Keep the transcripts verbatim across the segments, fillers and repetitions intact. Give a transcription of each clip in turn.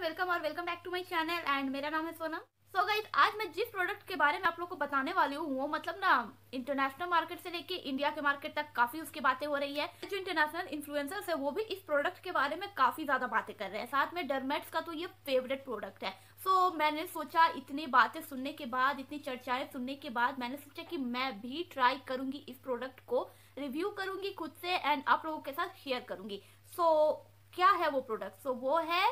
Welcome और welcome back to my channel and मेरा नाम है सोनम। सो गाइस, आज मैं जिस प्रोडक्ट के बारे में आप लोग को बताने वाली हूँ वो मतलब ना इंटरनेशनल मार्केट से लेके इंडिया के मार्केट तक काफी उसकी बातें हो रही है। जो इंटरनेशनल इन्फ्लुएंसर्स है वो भी इस प्रोडक्ट के बारे में काफी ज्यादा बातें कर रहे हैं। साथ में डरमेट्स का तो ये फेवरेट प्रोडक्ट है। सो so, मैंने सोचा इतनी बातें सुनने के बाद, इतनी चर्चाएं सुनने के बाद मैंने सोचा कि मैं भी ट्राई करूंगी, इस प्रोडक्ट को रिव्यू करूंगी खुद से एंड आप लोगों के साथ शेयर करूंगी। सो so, क्या है वो प्रोडक्ट? सो so, वो है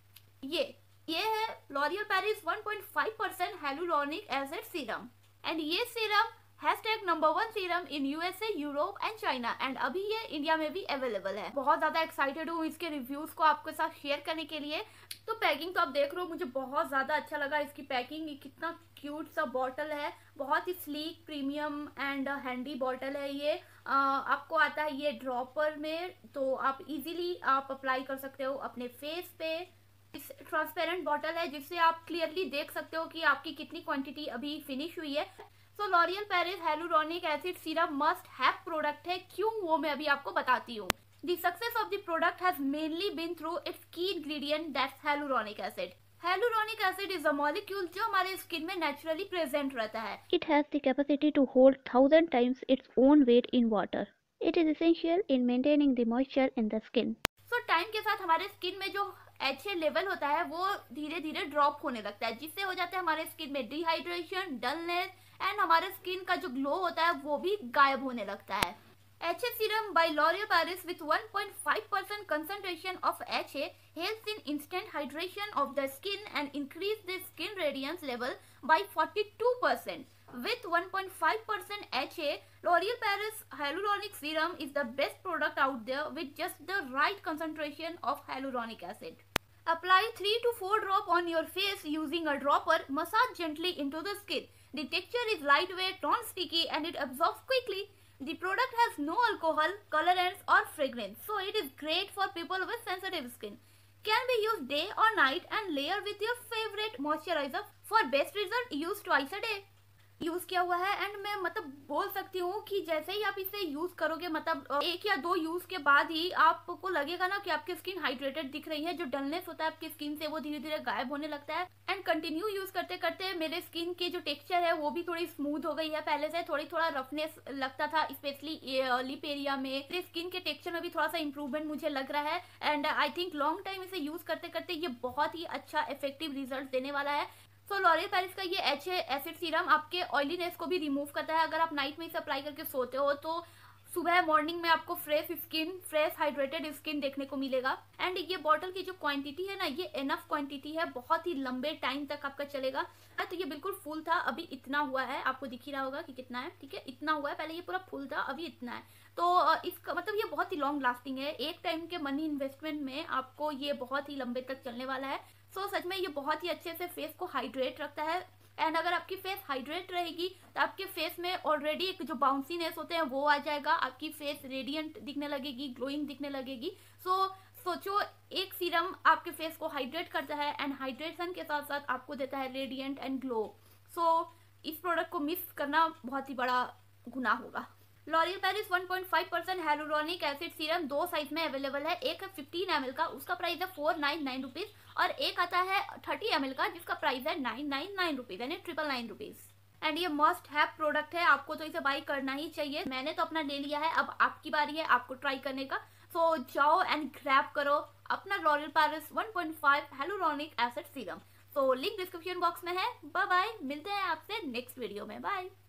ये ये है L'Oreal Paris one point five percent hyaluronic acid serum and ये serum hashtag number one serum in USA, Europe and China and अभी ये इंडिया में भी अवेलेबल है। बहुत ज्यादा एक्साइटेड हूँ इसके रिव्यूज को आपके साथ शेयर करने के लिए। तो पैकिंग तो आप देख रहे हो, मुझे बहुत ज्यादा अच्छा लगा इसकी पैकिंग। कितना क्यूट सा बॉटल है, बहुत ही sleek premium and handy bottle है ये। आ, आपको आता है ये ड्रॉपर में, तो आप इजीली आप अप्लाई कर सकते हो अपने फेस पे। इस ट्रांसपेरेंट बॉटल है जिससे आप क्लियरली देख सकते हो कि आपकी कितनी क्वांटिटी अभी फिनिश हुई है। So L'Oreal Paris hyaluronic acid serum must have product है। क्यों, वो मैं अभी आपको बताती हूँ। The success of the product has mainly been through its key ingredient, that's hyaluronic acid. Hyaluronic acid is a molecule जो हमारे स्किन में नेचुरली प्रेजेंट रहता है। It has the capacity to hold thousand times its own weight in water. It is essential in maintaining the moisture in the skin. So so, time के साथ हमारे skin में जो एच ए लेवल होता है वो धीरे धीरे ड्रॉप होने लगता है, जिससे हो जाता है हमारे स्किन में डिहाइड्रेशन, डलनेस एंड हमारे स्किन का जो ग्लो होता है वो भी गायब होने लगता है। H A serum by L'Oreal Paris with one point five percent concentration of H A helps in instant hydration of the skin and increase the skin radiance level by forty-two percent. With one point five percent H A, L'Oreal Paris Hyaluronic Serum is the best product out there with just the right concentration of hyaluronic acid. Apply three to four drops on your face using a dropper. Massage gently into the skin. The texture is lightweight, non-sticky and it absorbs quickly. The product has no alcohol, colorants or fragrance, so it is great for people with sensitive skin. Can be used day or night and layer with your favorite moisturizer. For best result, use twice a day. Use किया हुआ है and मैं मतलब बोल सकती हूँ कि जैसे ही आप इसे यूज करोगे, मतलब एक या दो यूज के बाद ही आपको लगेगा ना कि आपकी स्किन हाइड्रेटेड दिख रही है। जो डलनेस होता है आपकी स्किन से वो धीरे धीरे गायब होने लगता है एंड कंटिन्यू यूज करते करते मेरे स्किन की जो टेक्सचर है वो भी थोड़ी स्मूथ हो गई है। पहले से थोड़ी थोड़ा रफनेस लगता था, स्पेशली लिप एरिया में। मेरे स्किन के टेक्सचर में भी थोड़ा सा इंप्रूवमेंट मुझे लग रहा है and I think long time इसे यूज करते करते ये बहुत ही अच्छा इफेक्टिव रिजल्ट देने वाला है। सो लॉरियल पेरिस का ये एच ए एसिड सीरम आपके ऑयलीनेस को भी रिमूव करता है। अगर आप नाइट में इसे अप्लाई करके सोते हो तो सुबह मॉर्निंग में आपको fresh skin, fresh hydrated skin देखने को मिलेगा। एंड ये बॉटल की जो क्वांटिटी है ना, ये एनफ क्वांटिटी है, बहुत ही लंबे टाइम तक आपका चलेगा। तो ये बिल्कुल फुल था, अभी इतना हुआ है, आपको दिख ही रहा होगा कि कितना है। ठीक है, इतना हुआ है, पहले ये पूरा फुल था, अभी इतना है। तो इसका मतलब ये बहुत ही लॉन्ग लास्टिंग है। एक टाइम के मनी इन्वेस्टमेंट में आपको ये बहुत ही लंबे तक चलने वाला है। सो so, सच में ये बहुत ही अच्छे से फेस को हाइड्रेट रखता है एंड अगर आपकी फेस हाइड्रेट रहेगी तो आपके फेस में ऑलरेडी एक जो बाउंसीनेस होते हैं वो आ जाएगा। आपकी फेस रेडिएंट दिखने लगेगी, ग्लोइंग दिखने लगेगी। सो so, सोचो, एक सीरम आपके फेस को हाइड्रेट करता है एंड हाइड्रेशन के साथ साथ आपको देता है रेडिएंट एंड ग्लो। सो इस प्रोडक्ट को मिस करना बहुत ही बड़ा गुनाह होगा। L'Oreal Paris one point five percent hyaluronic acid serum दो साइज में अवेलेबल है। एक है फिफ्टीन एम एल का, उसका प्राइस है फोर नाइन नाइन रुपीज, और एक आता है थर्टी एम एल का जिसका प्राइस है नाइन नाइन नाइन रुपीज, यानी ट्रिपल नाइन रुपीज। एंड ये मस्ट हैव प्रोडक्ट है, आपको तो इसे बाई करना ही चाहिए। मैंने तो अपना ले लिया है, अब आपकी बारी है आपको ट्राई करने का। सो so, जाओ एंड ग्रैब करो अपना L'Oreal Paris one point five hyaluronic acid serum. So link description box में है। बाय बाय, मिलते हैं आपसे नेक्स्ट वीडियो में। बाय।